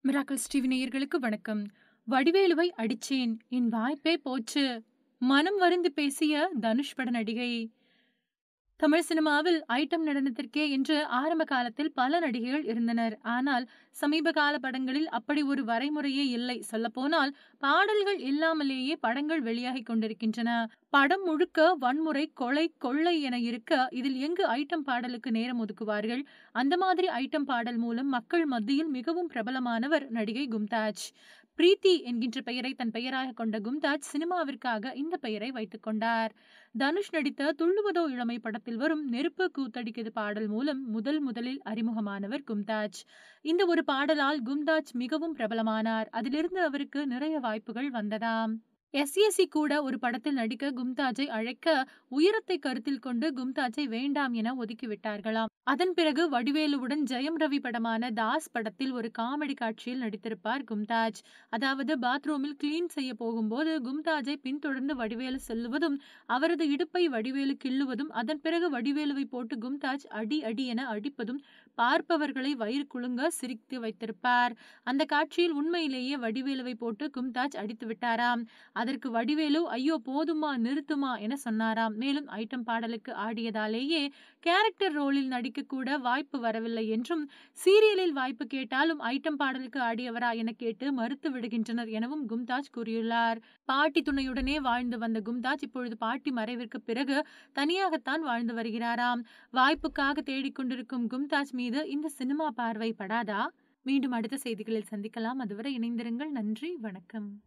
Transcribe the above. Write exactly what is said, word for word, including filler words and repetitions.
Miracles TV நேயர்களுக்கு வணக்கம். வடிவேலுவை அடிச்சேன், என் வாய்ப்பே போச்சு. மனம் வருந்தி பேசிய தனுஷ் பட நடிகை. தமிழ் சினிமாவில் ஐட்டம் நடனத்திற்கே என்று ஆரம்ப காலத்தில் பல நடிகைகள் இருந்தனர். ஆனால் சமீப கால படங்களில் அப்படி ஒரு வரைமுறையே இல்லை. சொல்லப்போனால் பாடல்கள் இல்லாமலேயே படங்கள் வெளியாகிக் கொண்டிருக்கின்றன. படம் முழுக்க வன்முறை, கொலை, கொள்ளை என இருக்க இதில் எங்கு ஐட்டம் பாடலுக்கு நேரம் ஒதுக்குவார்கள்? அந்த மாதிரி ஐட்டம் பாடல் மூலம் மக்கள் மத்தியில் மிகவும் பிரபலமானவர் நடிகை கும்தாஜ். பிரீத்தி என்கின்ற பெயரை தன் பெயராக கொண்ட கும்தாஜ் சினிமாவிற்காக இந்த பெயரை வைத்துக் கொண்டார். தனுஷ் நடித்த துள்ளுவதோ இளமை படத்தில் வரும் நெருப்பு கூத்தடிக்குது பாடல் மூலம் முதல் முதலில் அறிமுகமானவர் கும்தாஜ். இந்த ஒரு பாடலால் கும்தாஜ் மிகவும் பிரபலமானார். அதிலிருந்து அவருக்கு நிறைய வாய்ப்புகள் வந்ததாம். எஸ் ஏ சி கூட ஒரு படத்தில் நடிக்க கும்தாஜை அழைக்க உயரத்தை கருத்தில் கொண்டு கும்தாஜை வேண்டாம் என ஒதுக்கிவிட்டார்களாம். அதன் பிறகு வடிவேலுவுடன் ஜெயம் ரவி படமான தாஸ் படத்தில் ஒரு காமெடி காட்சியில் நடித்திருப்பார் கும்தாஜ். அதாவது பாத்ரூமில் கிளீன் செய்ய போகும்போது கும்தாஜை பின்தொடர்ந்து வடிவேலு செல்லுவதும் அவரது இடுப்பை வடிவேலு கிள்ளுவதும் அதன் பிறகு வடிவேலுவை போட்டு கும்தாஜ் அடி அடி என அடிப்பதும் பார்ப்பவர்களை வயிறு குலுங்க சிரித்து வைத்திருப்பார். அந்த காட்சியில் உண்மையிலேயே வடிவேலுவை போட்டு கும்தாஜ் அடித்து விட்டாராம். அதற்கு வடிவேலு ஐயோ போதுமா நிறுத்துமா என சொன்னாராம். மேலும் ஐட்டம் பாடலுக்கு ஆடியதாலேயே கேரக்டர் ரோலில் நடிக்க கூட வாய்ப்பு வரவில்லை என்றும், சீரியலில் வாய்ப்பு கேட்டாலும் ஐட்டம் பாடலுக்கு ஆடியவரா என கேட்டு மறுத்து விடுகின்றனர் எனவும் கும்தாஜ் கூறியுள்ளார். பாட்டி துணையுடனே வாழ்ந்து வந்த கும்தாஜ் இப்பொழுது பாட்டி மறைவிற்கு பிறகு தனியாகத்தான் வாழ்ந்து வருகிறாராம். வாய்ப்புக்காக தேடிக்கொண்டிருக்கும் கும்தாஜ் மீது இந்த சினிமா பார்வை படாதா? மீண்டும் அடுத்த செய்திகளில் சந்திக்கலாம். அதுவரை இணைந்திருங்கள். நன்றி, வணக்கம்.